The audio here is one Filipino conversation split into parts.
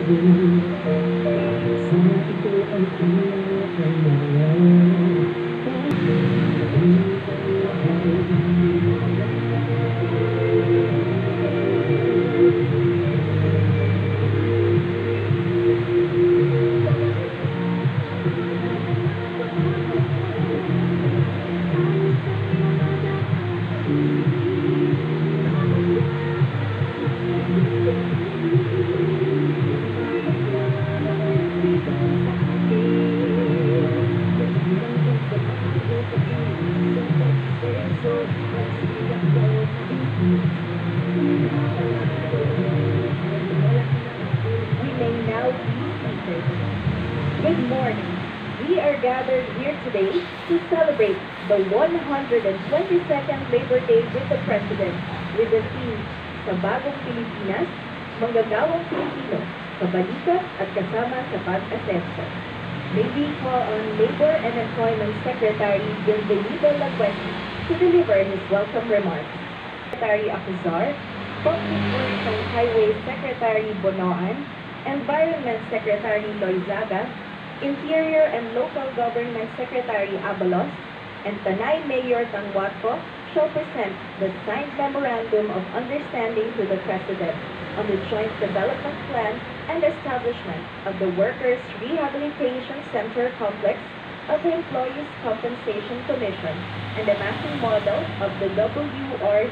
Good morning. We are gathered here today to celebrate the 122nd Labor Day with the President with the theme, Sa Bagong Pilipinas, Manggagawang Pilipino, Kabalikat at Kasama sa Pag-asenso. May we call on Labor and Employment Secretary Bienvenido Laguetti to deliver his welcome remarks. Secretary Acuzar, Public Works and Highway Secretary Bonoan, Environment Secretary Loizaga, Interior and Local Government Secretary Abalos, and Tanay Mayor Tanguatco shall present the signed Memorandum of Understanding to the President on the Joint Development Plan and establishment of the Workers' Rehabilitation Center Complex of the Employees' Compensation Commission and the mapping model of the WRCC.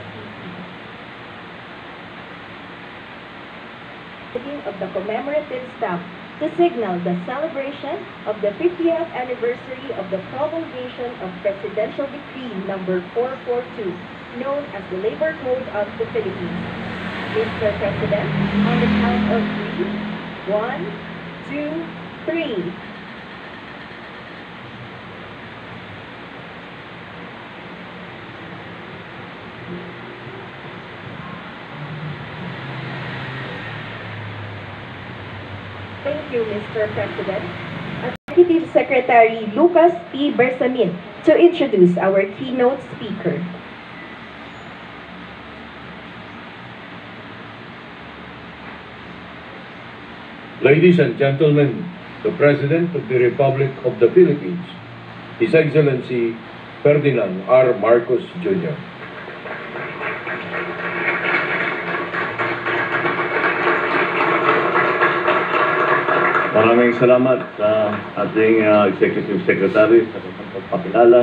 Of the commemorative stamp to signal the celebration of the 50th anniversary of the promulgation of Presidential Decree Number 442, known as the Labor Code of the Philippines. Mr. President, on the count of 3, 1, 2, 3. Thank you, Mr. President. Executive Secretary Lucas P. Bersamin to introduce our keynote speaker. Ladies and gentlemen, the President of the Republic of the Philippines, His Excellency Ferdinand R. Marcos Jr. Maraming salamat sa ating Executive Secretary sa pagpapakilala,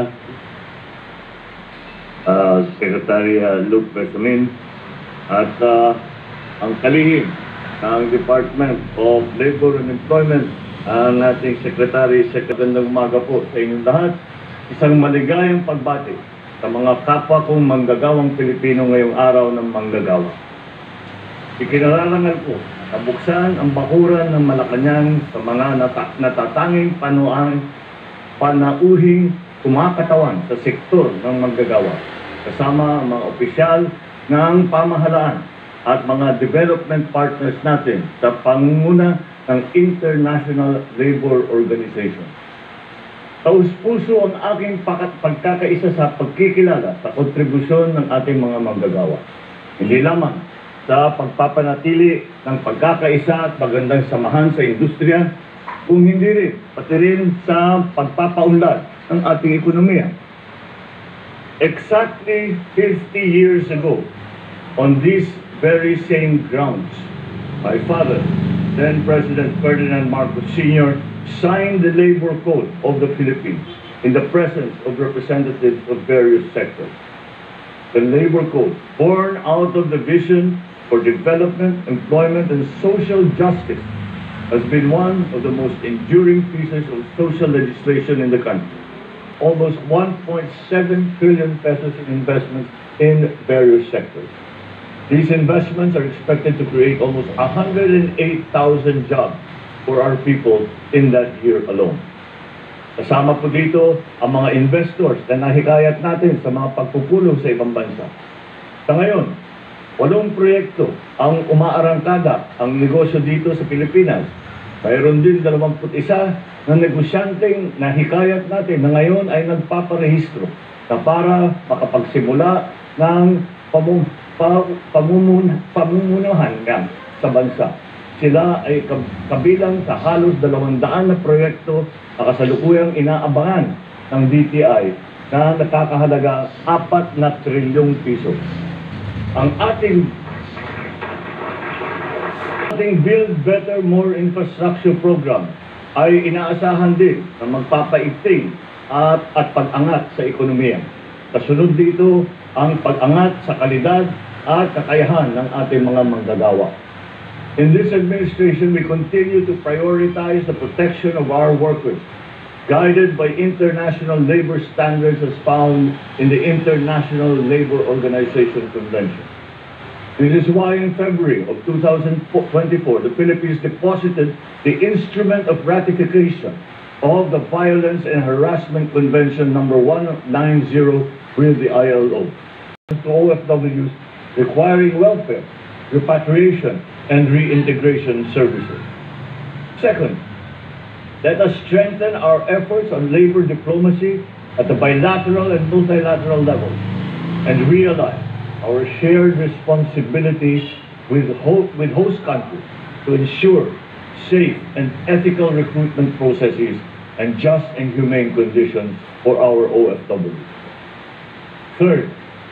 Secretary Luke Bersamin, at ang kalihim ng Department of Labor and Employment, ang ating Secretary. Magandang umaga po sa inyong lahat. Isang maligayang pagbati sa mga kapwa kong manggagawang Pilipino ngayong araw ng manggagawa. Ikinararangal ko nabuksan ang bakuran ng Malacanang sa mga natatanging panauhing kumakatawan sa sektor ng manggagawa, kasama ang mga opisyal ng pamahalaan at mga development partners natin sa pangunguna ng International Labor Organization. Taus-puso ang aking pagkakaisa sa pagkikilala sa kontribusyon ng ating mga manggagawa. Hindi lamang sa pagpapanatili ng pagkakaisa at magandang samahan sa industriya, kung hindi rin, pati rin sa pagpapaunlad ng ating ekonomiya. Exactly 50 years ago, on these very same grounds, my father, then President Ferdinand Marcos Sr., signed the Labor Code of the Philippines in the presence of representatives of various sectors. The Labor Code, born out of the vision for development, employment, and social justice, has been one of the most enduring pieces of social legislation in the country. Almost 1.7 trillion pesos in investments in various sectors. These investments are expected to create almost 108,000 jobs for our people in that year alone. Kasama po dito ang mga investors na nahikayat natin sa mga pagpupulong sa ibang bansa. Sa ngayon, 8 proyekto ang umaarangkada ang negosyo dito sa Pilipinas. Mayroon din 21 na negosyanteng nahikayat natin na ngayon ay nagpaparehistro na para makapagsimula ng pamumunuhan sa bansa. sila ay kabilang sa halos 200 na proyekto na kasalukuyang inaabangan ng DTI na nakakahalaga 4 na trilyong piso. Ang ating Build Better More Infrastructure Program ay inaasahan din na magpapaigting at pag-angat sa ekonomiya. Kasunod dito ang pag-angat sa kalidad at kakayahan ng ating mga manggagawa. In this administration, we continue to prioritize the protection of our workers, guided by international labor standards as found in the International Labor Organization Convention. This is why in February of 2024, the Philippines deposited the Instrument of Ratification of the Violence and Harassment Convention number 190 with the ILO to OFWs requiring welfare, repatriation, and reintegration services. Second, let us strengthen our efforts on labor diplomacy at the bilateral and multilateral levels and realize our shared responsibility with host countries to ensure safe and ethical recruitment processes and just and humane conditions for our OFWs. Third,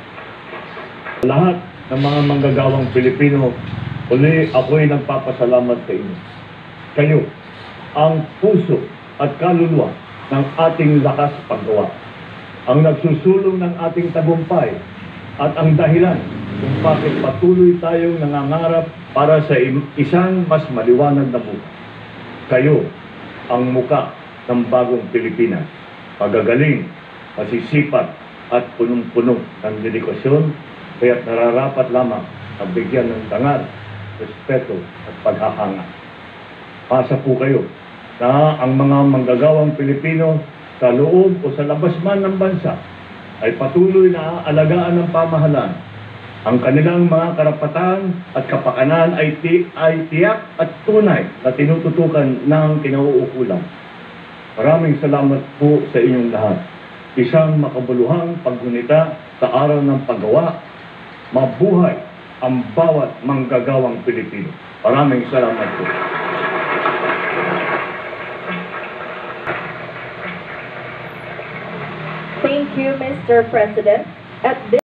lahat ng mga manggagawang Pilipino, uli ako'y nagpapasalamat sa inyo. Kayo, ang puso at kaluluwa ng ating lakas paggawa, ang nagsusulong ng ating tagumpay at ang dahilan kung bakit patuloy tayong nangangarap para sa isang mas maliwanag na buhay. Kayo, ang muka ng bagong Pilipinas, magagaling, masisipag at punong-puno ng dedikasyon, kaya't nararapat lamang na bigyan ng dangal, respeto at paghahanga. Pasa po kayo na ang mga manggagawang Pilipino sa loob o sa labas man ng bansa ay patuloy na aalagaan ng pamahalaan. Ang kanilang mga karapatan at kapakanan ay tiyak at tunay na tinututukan ng kinauukulan. Maraming salamat po sa inyong lahat. Isang makabuluhang paggunita sa araw ng paggawa. Mabuhay ang bawat manggagawang Pilipino. Maraming salamat po. Thank you, Mr. President. At this